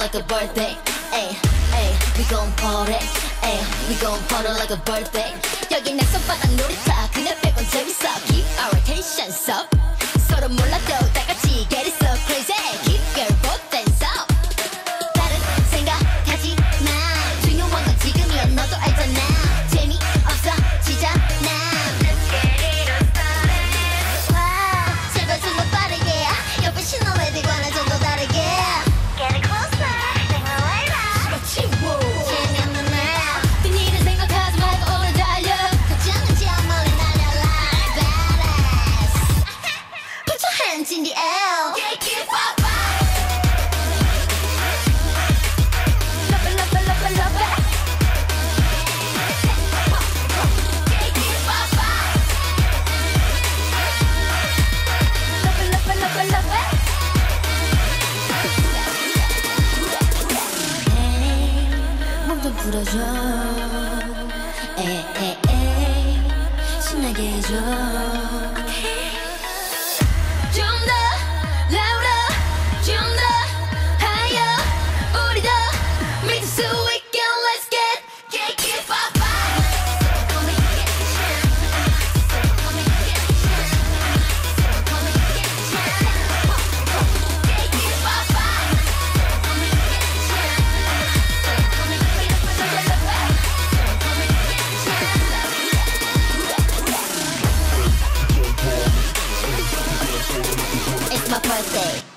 like a birthday. Ay, ay, we gon' party. Ay, we gon' party like a birthday. 여긴 내 손바닥 놀이터. 그냥 빼곤 재밌어. Keep our tensions up. 서로 몰라도 다 같이 get it so crazy. Keep your both hands up. 다른 생각하지 마. 중요한 건 지금이야. 너도 알잖아. 재미없어지잖아. Let's get it all started. Wow, 제발 좀 더 빠르게. 옆에 신호 애들과 나 좀 더 다르게. Get it closer. 생각해라. 치워. 재미없는 말. 뒷일은 생각하지 말고 오늘 달려. 걱정은 저 멀리 날려라. Badass. Put your hands in the air. KKPP. Love it, love it, love it, love it. KKPP. Love it, love it, love it, love it. 몸 좀 풀어줘. 에에에 신나게 해줘. 좀 더 louder, 좀 더 higher. 우리 더 믿을 수 있게 let's get KKPP. It's my birthday.